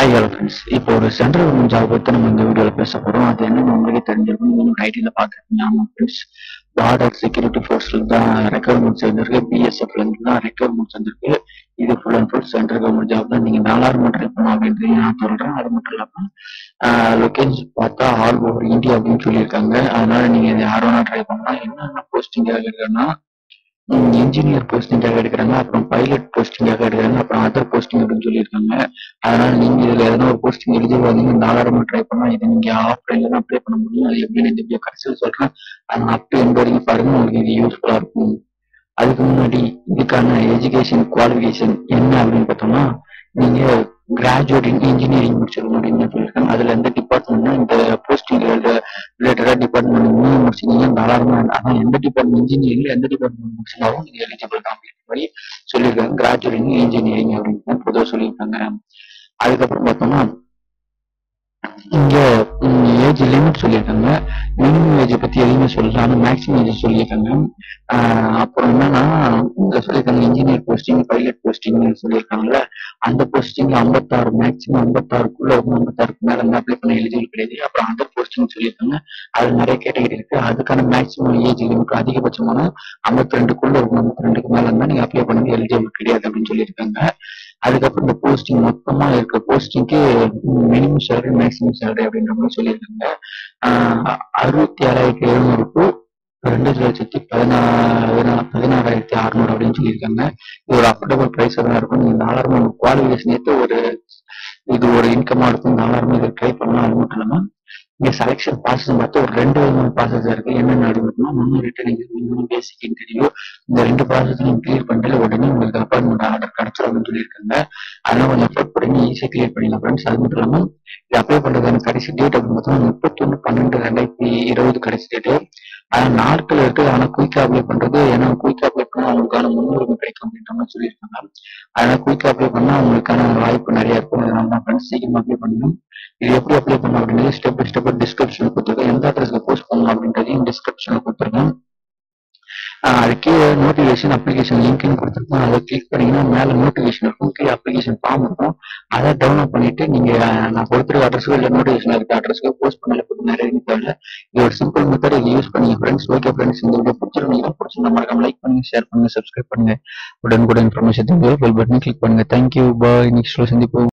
Hi hello friends. இப்போ ஒரு central government job பத்தி நம்ம இந்த வீடியோல பேச போறோம். அது என்னன்னு உங்களுக்கே தெரிஞ்சிருக்கும். நீங்க ஐடில பாத்துருக்கீங்க. ஆமா ஃப்ரெண்ட்ஸ், பார்டர் செக்யூரிட்டி ஃபோர்ஸ்ல தான் ரெக்யர்மெண்ட்ஸ் வந்திருக்கு. பிஎஸ்எஃப்ல இருந்து தான் ரெக்யர்மெண்ட்ஸ் வந்திருக்கு. இது full and full central government job தான். நீங்க 4000 ட்ரை பண்ணணும் அப்படின்றது நான் சொல்றேன். அது மட்டும் இல்லாம லொகேஷன் பார்த்தா ஆல் ஓவர் இந்தியா அப்படின்னு சொல்லியிருக்காங்க. அதனால நீங்க இது யார் வேணா ட்ரை பண்ணலாம். என்னென்ன போஸ்டிங்காக இருக்குன்னா இன்ஜினியர் போஸ்டிங்காக எடுக்கிறாங்க, அப்புறம் பைலட் போஸ்டிங்காக எடுக்கிறாங்க, அப்புறம் அதர் போஸ்டிங் அப்படின்னு சொல்லியிருக்காங்க. அதனால நீங்க இதுல எதனா ஒரு போஸ்டிங் எலிஜிபிள் வந்தீங்க, 4000 ட்ரை பண்ணலாம். இது நீங்க ஆஃப்லைன்ல தான் அப்ளை பண்ண முடியும். அது எப்படின்னு இந்த வீடியோ கடைசியில் சொல்றேன். அதனால அப் டு எண்ட் வரைக்கும் பாருங்க, உங்களுக்கு இது யூஸ்ஃபுல்லா இருக்கும். அதுக்கு முன்னாடி இதுக்கான எஜுகேஷன் குவாலிஃபிகேஷன் என்ன அப்படின்னு பார்த்தோம்னா, நீங்க கிராஜுவேட் இன் இன்ஜினியரிங் முடிச்சிருக்கணும் அப்படின்னு சொல்லியிருக்காங்க. அதுல எந்த டிபார்ட்மெண்ட்னா இந்த போஸ்டிங் ரிலேட்டடா டிபார்ட்மெண்ட் நீங்க முடிச்சிருக்கீங்க, தாராளமா. அதான் எந்த டிபார்ட்மெண்ட் இன்ஜினியரிங்ல எந்த டிபார்ட்மெண்ட் முடிச்சிருந்தாலும் நீங்க எலிஜிபிள் தான் அப்படின்ற மாதிரி சொல்லியிருக்காங்க. கிராஜுவேட் இன் இன்ஜினியரிங் அப்படின்னு பொதுவாக சொல்லியிருக்காங்க. அதுக்கப்புறம் பார்த்தோம்னா இங்க ஏஜ் லிமிட் சொல்லியிருக்காங்க. மினிமம் ஏஜ் பத்தி எதுவுமே சொல்லல, ஆனா மேக்ஸிமம் ஏஜ் சொல்லியிருக்காங்க. அப்புறம் என்னன்னா இங்க சொல்லியிருக்காங்க இன்ஜினியர் போஸ்டிங் பைலட் போஸ்டிங் சொல்லியிருக்காங்கல்ல, அந்த போஸ்டிங் 56 மேக்ஸிமம் 56க்குள்ள 56க்கு மேல இருந்து அப்ளை பண்ண எலிஜிபிள் கிடையாது. அப்புறம் அதர் போஸ்டிங் சொல்லியிருக்காங்க. அது நிறைய கேட்டகரி இருக்கு. அதுக்கான மேக்ஸிமம் ஏஜ் லிமிட் அதிகபட்சமான 52க்குள்ள இருக்கும். 52க்கு மேல இருந்தா நீங்க அப்ளை பண்ண எலிஜிபிள் கிடையாது அப்படின்னு சொல்லியிருக்காங்க. அதுக்கப்புறம் இந்த போஸ்டிங் மொத்தமா இருக்க போஸ்டிங்க்கு மினிமம் சேலரி மேக்ஸிமம் சேலரி அப்படின்ற மாதிரி சொல்லியிருக்காங்க. 66,700 டு 2,16,600 அப்படின்னு சொல்லியிருக்காங்க. இது ஒரு அஃபோர்டபுள் பிரைஸா தான் இருக்கும். நீங்க 4000 குவாலிஃபிகேஷன் ஏற்ற இது ஒரு இன்கமா இருக்கும். 4000 இதை ட்ரை பண்ணலாம். அது மட்டும் இல்லாம இங்க செலக்ஷன் ப்ராசஸ் பார்த்தா ஒரு 2 விதமான ப்ராசஸ் இருக்கு. என்னென்ன அப்படின்னா, ஒன்னு ரிட்டர்னிங், இன்னொன்னு பேசிக் இன்டர்வியூ. இந்த 2 ப்ராசஸ் நீங்க கிளியர் பண்ணிட்டு உடனே உங்களுக்கு அப்பாயின்மெண்ட் ஆர்டர் கிடைச்சிடும் அப்படின்னு சொல்லியிருக்காங்க. அதெல்லாம் கொஞ்சம் எஃபர்ட் பண்ணி ஈஸியா கிளியர் பண்ணிடலாம் ஃப்ரெண்ட்ஸ். அது மட்டும் இல்லாம இது அப்ளை பண்றதுக்கான கடைசி டேட் அப்படின்னு பார்த்தோம்னா 31/12/2020 கடைசி டேட்டு. ஆனா நாட்கள் இருக்கு. ஆனா குயிக்கா அப்ளை பண்றது, ஏன்னா குயிக்கா அப்ளை பண்ணா அவங்களுக்கான முன்னுரிமை கிடைக்கும் அப்படின்ற மாதிரி சொல்லியிருக்காங்க. அதனால குயிக்கா அப்ளை பண்ணா அவங்களுக்கான வாய்ப்பு நிறைய இருக்கும். அதனால தான் ஃப்ரெண்ட்ஸ் சீக்கிரமா அப்ளை பண்ணணும். இது எப்படி அப்ளை பண்ணணும் அப்படின்றது ஸ்டெப் பை ஸ்டெப் டிஸ்கிரிப்ஷன்ல கொடுத்துருக்கேன். எந்த அட்ரஸ்ல போஸ்ட் பண்ணணும் அப்படின்றதையும் டிஸ்கிரிப்ஷன்ல கொடுத்துருக்கேன். அது கீழே நோட்டிஃபிகேஷன் அப்ளிகேஷன் லிங்க்னு கொடுத்துருக்கோம். அதை கிளிக் பண்ணீங்கன்னா மேல நோட்டிஃபிகேஷன் இருக்கும், கீழே அப்ளிகேஷன் ஃபார்ம் இருக்கும். அதை டவுன்லோட் பண்ணிட்டு நீங்க நான் கொடுத்துருக்க அட்ரஸ்க்கு இல்லை நோட்டிஃபிகேஷன் இருக்க அட்ரஸ்க்கு போஸ்ட் பண்ணல போட்டு நிறைய தேவையில்ல. இது ஒரு சிம்பிள் மெத்தட். இதை யூஸ் பண்ணி ஃப்ரெண்ட்ஸ். ஓகே ஃப்ரெண்ட்ஸ், இந்த வீடியோ பிடிச்சிருந்தா மறக்காம லைக் பண்ணுங்க, ஷேர் பண்ணுங்க, சப்ஸ்கிரைப் பண்ணுங்க. உடனுக்குடன் இன்ஃபர்மேஷன் தெரிஞ்சு பெல் பட்டனை கிளிக் பண்ணுங்க. தேங்க்யூ, பாய். நெக்ஸ்ட் சந்திப்போம்.